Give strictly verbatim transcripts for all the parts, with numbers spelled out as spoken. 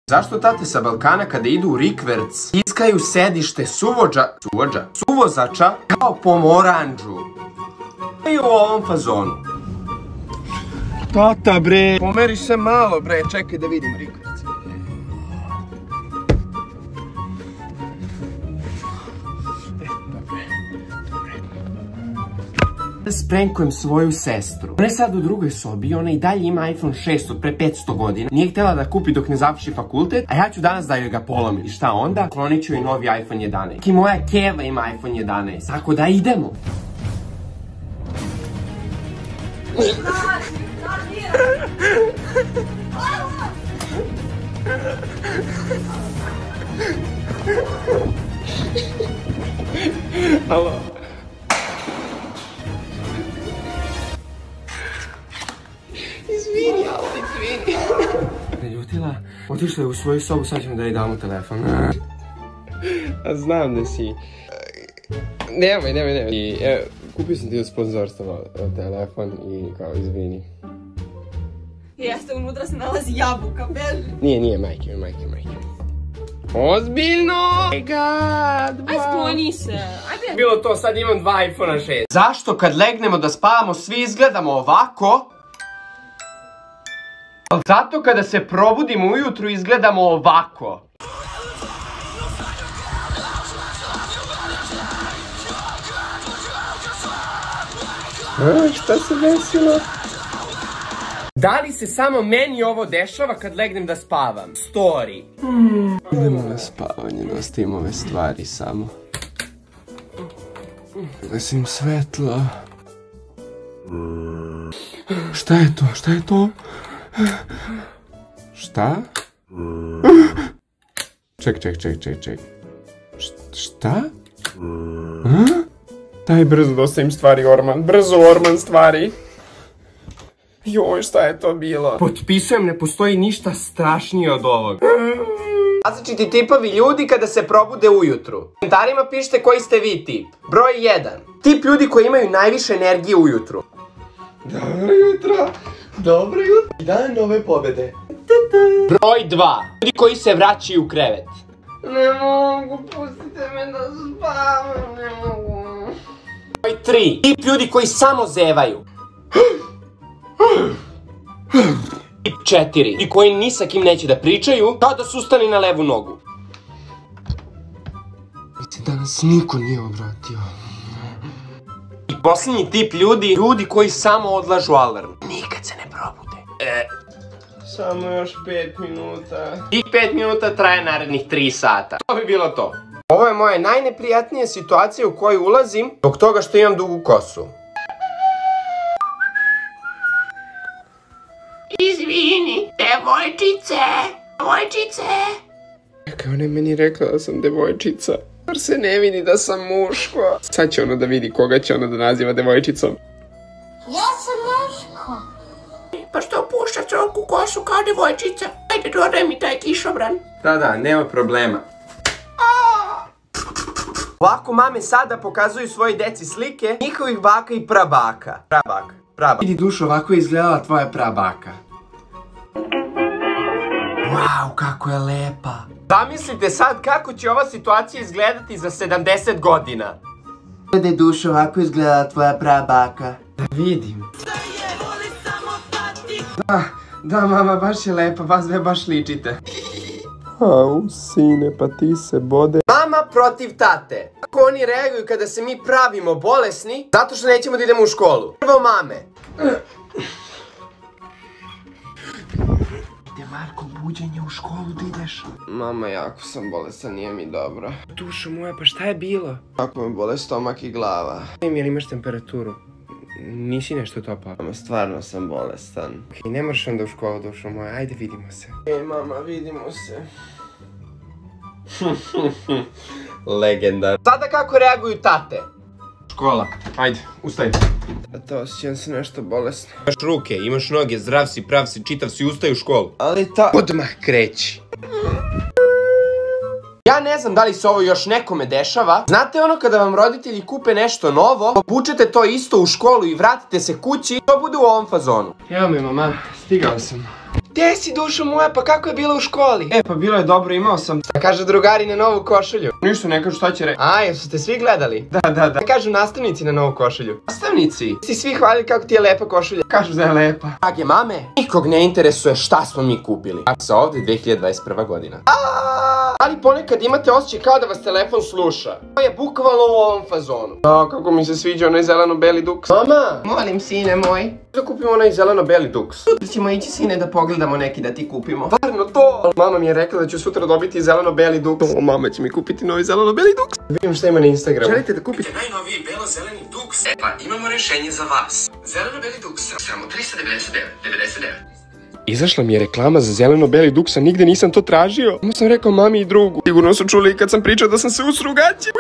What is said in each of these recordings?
Zašto tate sa Balkana kada idu u rikverc iskaju sedište suvođa, suvođa, suvozača kao pomoranđu? I u ovom fazonu. Tata bre, pomeri se malo bre, čekaj da vidim rikverc. Sprenkujem svoju sestru. Ona je sad u drugoj sobi, ona i dalje ima iPhone šest od pre petsto godina. Nije htjela da kupi dok ne završi fakultet, a ja ću danas da joj ga polomim. I šta onda? Klonit ću joj novi iPhone jedanaest. I moja keva ima iPhone jedanaest. Tako da idemo. Alo. Izvini, ali izvini. Ne ljutila? Otišla je u svoju sobu, sad ćemo da joj damo telefon. A znam da si... Nemoj, nemoj, nemoj. I, evo, kupio sam ti od sponzorstva telefon i kao, izvini. Jeste, unutra se nalazi jabuka, beži. Nije, nije, majke, majke, majke. Ozbiljno! Oh my god! Aj, skloni se. Ajde. Bilo to, sad imam dva iPhone šest. Zašto kad legnemo da spavamo svi izgledamo ovako? Zato kada se probudimo ujutru izgledamo ovako. A, šta se desilo? Da li se samo meni ovo dešava kad legnem da spavam? Story. Hmm. Idemo na spavanje, da ostavim ove stvari samo. Gasim svetlo. Šta je to? Šta je to? Šta? Ček, ček, ček, ček, ček. Šta? Daj brzo da ostavim stvari, Orman. Brzo, Orman, stvari. Joj, šta je to bilo? Potpisujem, ne postoji ništa strašnije od ovog. Različiti tipovi ljudi kada se probude ujutru. U komentarima pišite koji ste vi tip. Broj jedan. Tip ljudi koji imaju najviše energije ujutru. Dobro jutro. Dobro jutro. I dan nove pobede. Broj dva. Ljudi koji se vraćaju u krevet. Ne mogu, pustite me da spavam, ne mogu. Broj tri. Tip ljudi koji samo zevaju. Tip četiri. Ljudi koji ni sa kim neće da pričaju, kao da su ustali na levu nogu. Mi se danas niko nije obratio. I posljednji tip ljudi, ljudi koji samo odlažu alarm. Nikad se ne probude. E. Samo još pet minuta. I pet minuta traje narednih tri sata. To bi bilo to. Ovo je moja najneprijatnija situacija u koju ulazim zbog toga što imam dugu kosu. Izvini, devojčice, devojčice. Čekaj, ona je meni rekla da sam devojčica. Jer se ne vidi da sam muško. Sad će ona da vidi koga će ona da naziva devojčicom. Ja sam muško. Pa što pušta crku kosu kao devojčica? Ajde, dodaj mi taj kišobran. Da, da, nema problema. Ovako mame sada pokazuju svoji deci slike njihovih baka i prabaka. Prabaka, prabaka. Vidi dušo, ovako je izgledala tvoja prabaka. Wow, kako je lepa. Zamislite sad kako će ova situacija izgledati za sedamdeset godina. Gledaj dušo, ovako je izgledala tvoja prabaka. Da vidim. Da, da mama, baš je lepa, vas dve baš ličite. Au, sine, pa ti se bode. Mama protiv tate. Kako oni reaguju kada se mi pravimo bolesni, zato što nećemo da idemo u školu. Prvo mame. Ide Marko, buđenje u školu da ideš. Mama, jako sam bolestan, nije mi dobro. Dušo moja, pa šta je bilo? Kako me bole stomak i glava. Jel imaš temperaturu? Nisi nešto topao? Mama, stvarno sam bolestan. Okej, ne moraš onda u školu, dušo moja, ajde vidimo se. Ej, mama, vidimo se. Legenda. Sada kako reaguju tate? Škola, ajde, ustaj. To osjećam se nešto bolesno. Imaš ruke, imaš noge, zdrav si, prav si, čitav si, ustaj u školu. Ali ta... Odmah kreći. Ja ne znam da li se ovo još nekome dešava. Znate ono kada vam roditelji kupe nešto novo, obučete to isto u školu i vratite se kući, to bude u ovom fazonu. Evo me mama, stigao sam. Gde si, dušo moja, pa kako je bilo u školi? E, pa bilo je dobro, imao sam. Da kažu drugari na novu košulju. Ništa, ne kažu šta će reći. A, jesu te svi gledali? Da, da, da. Da kažu nastavnici na novu košulju. Nastavnici? Si svi hvalili kako ti je lepa košulja. Kažu da je lepa. Drage mame, nikog ne interesuje šta smo mi kupili. A sa ovdje dve hiljade dvadeset prva godina. Aaaa! Ali ponekad imate osjećaj kao da vas telefon sluša. To je bukvalno u ovom fazonu. A, kako mi se sviđa onaj zeleno-beli duks. Mama, molim sine moj, da kupimo onaj zeleno-beli duks. Sutra ćemo ići, sine, da pogledamo neki da ti kupimo. Varno to! Mama mi je rekla da ću sutra dobiti zeleno-beli duks. O, mama će mi kupiti novi zeleno-beli duks. Vidim šta ima na Instagramu. Želite da kupite najnoviji belo-zeleni duks? E pa, imamo rješenje za vas. Zeleno-beli duks samo trista devedeset devet devedeset devet. Izašla mi je reklama za zeleno-beli duks, a nigde nisam to tražio. Onda sam rekao mami i drugu. Sigurno su čuli kad sam pričao da sam se usru u gaće.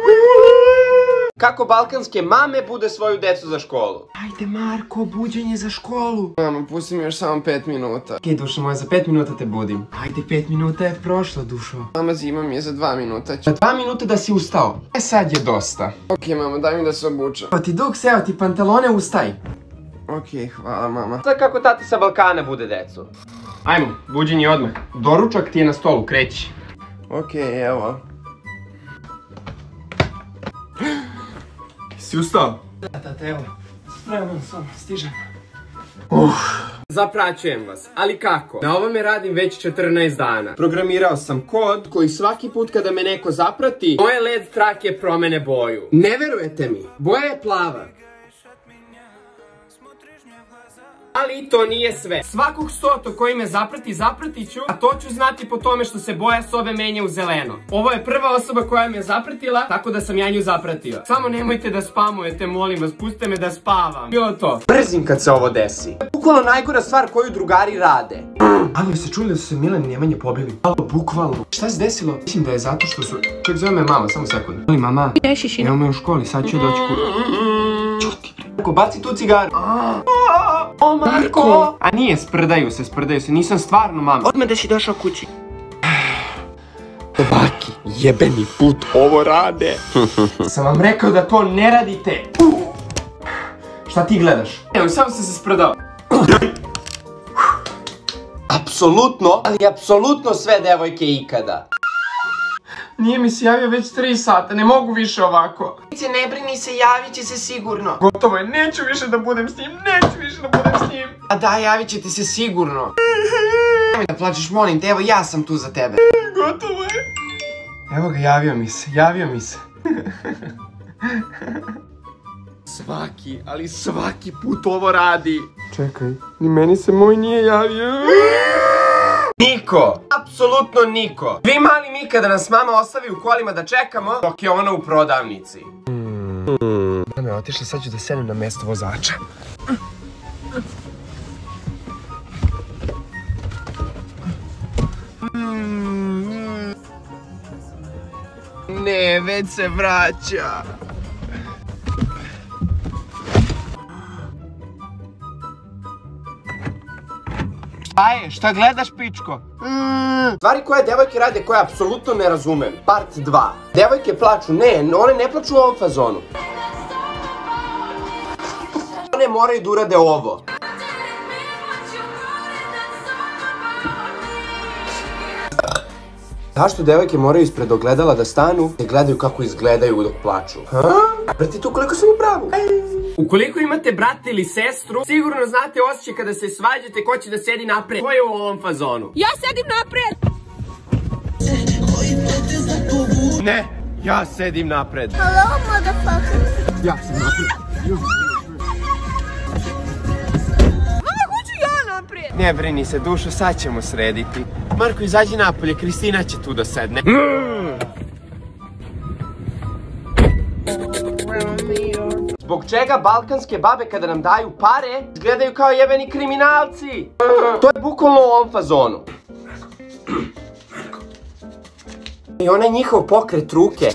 Kako balkanske mame bude svoju decu za školu. Ajde Marko, buđenje za školu. Mama, pusti mi još samo pet minuta. Okej, dušo moja, za pet minuta te budim. Ajde, pet minuta je prošlo, dušo. Mama, zima mi je za dva minuta. Za dva minuta da si ustao. E, sad je dosta. Okej, mama, daj mi da se obučem. Pa ti duks, evo ti pantalone, ustaj. Okej, hvala mama. Sad kako tati sa Balkana bude decu. Ajmo, buđenje odmah. Doručak ti je na stolu, kreći. Okej, evo. Si ustao? Da, tata, evo. Spreman sam, stižem. Uff. Zapraćujem vas, ali kako? Na ovome radim već četrnaest dana. Programirao sam kod koji svaki put kada me neko zaprati, moje L E D trake promene boju. Ne verujete mi, boja je plava. Ali to nije sve. Svakog stoto koji me zaprati, zapratit ću, a to ću znati po tome što se boja sobe menja u zeleno. Ovo je prva osoba koja me zapratila, tako da sam ja nju zapratio. Samo nemojte da spamujete, molim vas, pustite me da spavam. Bilo to. Mrzim kad se ovo desi. Bukvalno najgora stvar koju drugari rade. Ali se čuli da su se Milan i Nemanja pobili. Alo, bukvalno. Šta se desilo? Mislim da je zato što su... Ček, zove me mama, samo sekund. Ali mama, evo me u školi, sad ću doći kur... Čuti. Marko, baci tu cigaru. O, Marko! A nije, sprdaju se, sprdaju se, nisam stvarno mama. Odmah da si došao kući. Ovaki, jebeni put ovo rade. Sam vam rekao da to ne radite. Šta ti gledaš? Evo, samo sam se sprdao. Apsolutno, ali apsolutno sve devojke ikada. Nije mi se javio već tri sata, ne mogu više ovako. Ne brini se, javit će se sigurno. Gotovo je, neću više da budem s njim, neću više da budem s njim. A da, javit će ti se sigurno. Nemoj da plačeš, molim te, evo ja sam tu za tebe. Gotovo je. Evo ga, javio mi se, javio mi se. Svaki, ali svaki put ovo radi. Čekaj, ni meni se moj nije javio. Niko, apsolutno niko. Vi mali mi kada nas mama ostavi u kolima da čekamo, dok je ona u prodavnici. Mama je otišla, sad ću da sedem na mjesto vozača. Ne, već se vraća. Šta je? Šta gledaš, pičko? Stvari koje devojke rade koje apsolutno ne razumem. Part dva. Devojke plaču, ne, one ne plaču u ovom fazonu. One moraju da urade ovo. Zašto devojke moraju ispred ogledala da stanu i gledaju kako izgledaju dok plaču? Brate, tu koliko sam u pravu? Ukoliko imate brata ili sestru, sigurno znate osjećaj kada se svađate ko će da sedi napred. Ko je u ovom fazonu? Ja sedim napred! Ne, ja sedim napred. Hello, motherfucker. Ja sam napred. Mama, hoću ja napred! Ne brini se, dušo, sad ćemo srediti. Marko, izađi napolje, Kristina će tu da sedne. Zbog čega balkanske babe kada nam daju pare izgledaju kao jebeni kriminalci? To je bukvalno u ovom fazonu. I onaj njihov pokret ruke.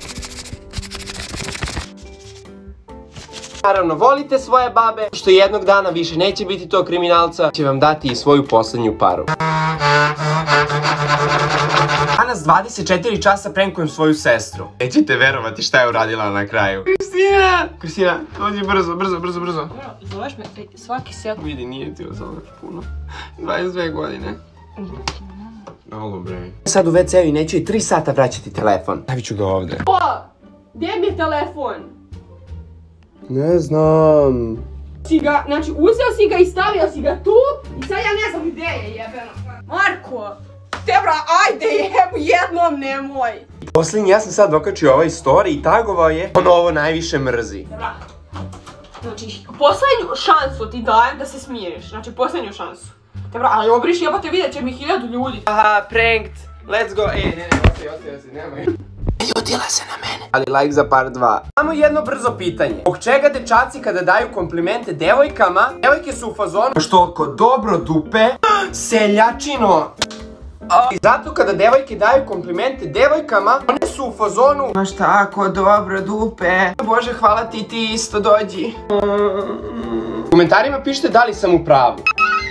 Naravno, volite svoje babe, što jednog dana više neće biti tog kriminalca, će vam dati i svoju posljednju paru. Danas dvadeset četiri časa prankujem svoju sestru. Nećete verovati šta je uradila na kraju. Kristina! Kristina, dođi brzo, brzo, brzo, brzo. Zoveš me svaki sekund. Vidi, nije ti ozoveš puno. dvadeset dve godine. Alo, bre. Sad u ve ce u i neću i tri sata vraćati telefon. Stavit ću ga ovde. O, gdje mi je telefon? Ne znam. Si ga, znači uzeo si ga i stavio si ga tu i sad ja ne znam gdje je jebeno. Marko, te bra, ajde jebu jednom nemoj. Posljednji, ja sam sad okačio ovaj story i tagovao je ono ovo najviše mrzi. Bra, znači posljednju šansu ti dajem da se smiješ, znači posljednju šansu. Te bra, ali obriši jebate, vidjet će mi hiljadu ljudi. Aha, pranked, let's go, ej, ne, ne, ostaje, ostaje, ostaje, nemoj. Ljutila se na mene. Ali like za par dva. Samo jedno brzo pitanje. Zbog čega dečaci kada daju komplimente devojkama, devojke su u fazonu što oko dobro dupe, seljačino. I zato kada devojke daju komplimente devojkama, one su u fazonu ma šta ako dobro dupe. Bože, hvala ti, ti isto dođi. U komentarima pišite da li sam u pravu.